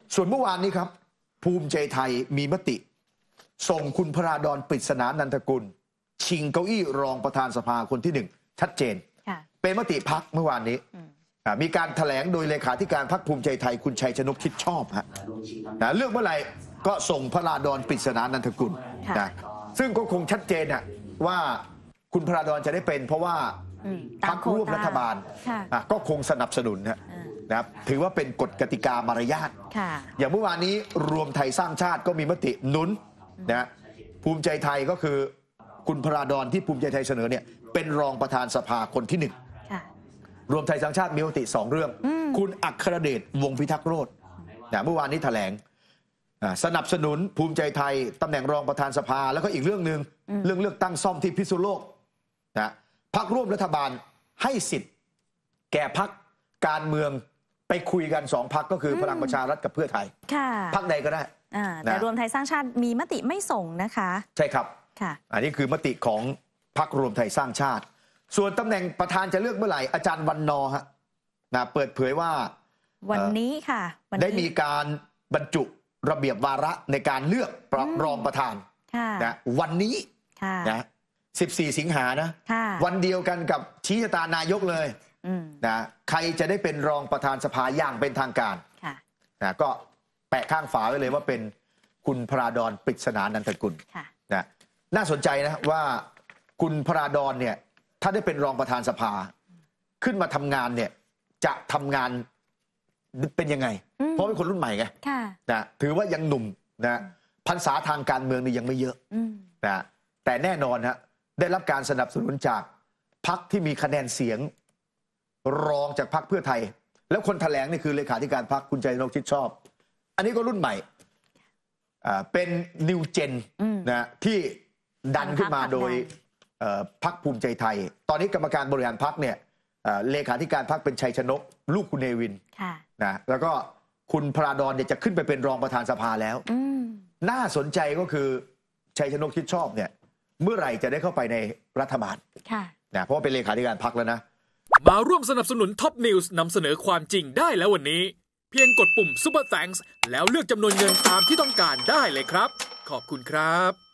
ส่วนเมื่อวานนี้ครับภูมิใจไทยมีมติส่งคุณพราดร ปริศนานันทกุลชิงเก้าอี้รองประธานสภาคนที่1ชัดเจนเป็นมติพรรคเมื่อวานนี้มีการแถลงโดยเลขาธิการพรรคภูมิใจไทยคุณชัยชนกคิดชอบฮะเลือกเมื่อไหร่ก็ส่งพราดร ปริศนานันทกุลนะซึ่งก็คงชัดเจนว่าคุณพราดรจะได้เป็นเพราะว่าพรรคร่วมรัฐบาลก็คงสนับสนุนนะครับถือว่าเป็นกฎกติกามารยาทอย่างเมื่อวานนี้รวมไทยสร้างชาติก็มีมติหนุนนะภูมิใจไทยก็คือคุณพราดรที่ภูมิใจไทยเสนอเนี่ยเป็นรองประธานสภาคนที่1รวมไทยสร้างชาติมีมติ2เรื่องคุณอัครเดชวงศ์พิทักษ์โรจน์เมื่อวานนี้แถลงสนับสนุนภูมิใจไทยตำแหน่งรองประธานสภาแล้วก็อีกเรื่องหนึ่งเรื่องเลือกตั้งซ่อมที่พิษณุโลกพรรคร่วมรัฐบาลให้สิทธิ์แก่พรรคการเมืองไปคุยกัน2พรรคก็คือพลังประชารัฐกับเพื่อไทยพรรคใดก็ได้แต่รวมไทยสร้างชาติมีมติไม่ส่งนะคะใช่ครับอันนี้คือมติของพรรครวมไทยสร้างชาติส่วนตำแหน่งประธานจะเลือกเมื่อไหร่อาจารย์วันนอเปิดเผยว่าวันนี้ค่ะได้มีการบรรจุระเบียบวาระในการเลือกรองประธานวันนี้นะ14 สิงหานะวันเดียวกันกับชี้ชะตานายกเลยใครจะได้เป็นรองประธานสภาอย่างเป็นทางการก็แปะข้างฝาไว้เลยว่าเป็นคุณพราดร ปริศนานันทกุลน่าสนใจนะว่าคุณพราดรเนี่ยถ้าได้เป็นรองประธานสภาขึ้นมาทำงานเนี่ยจะทำงานเป็นยังไงเพราะเป็นคนรุ่นใหม่ไงถือว่ายังหนุ่มพรรษาทางการเมืองนี่ยังไม่เยอะแต่แน่นอนได้รับการสนับสนุนจากพรรคที่มีคะแนนเสียงรองจากพรรคเพื่อไทยแล้วคนแถลงนี่คือเลขาธิการพรรคคุณชัยชนกคิดชอบอันนี้ก็รุ่นใหม่เป็นนิวเจนที่ดันขึ้นมาโดยพรรคภูมิใจไทยตอนนี้กรรมการบริหารพรรคเนี่ยเลขาธิการพรรคเป็นชัยชนกลูกคุณเนวินแล้วก็คุณพราดรเนี่ยจะขึ้นไปเป็นรองประธานสภาแล้วน่าสนใจก็คือชัยชนกคิดชอบเนี่ยเมื่อไหร่จะได้เข้าไปในรัฐบาลเพราะว่าเป็นเลขาธิการพรรคแล้วนะมาร่วมสนับสนุนท็อปนิวส์นำเสนอความจริงได้แล้ววันนี้เพียงกดปุ่ม Super Thanks แล้วเลือกจำนวนเงินตามที่ต้องการได้เลยครับขอบคุณครับ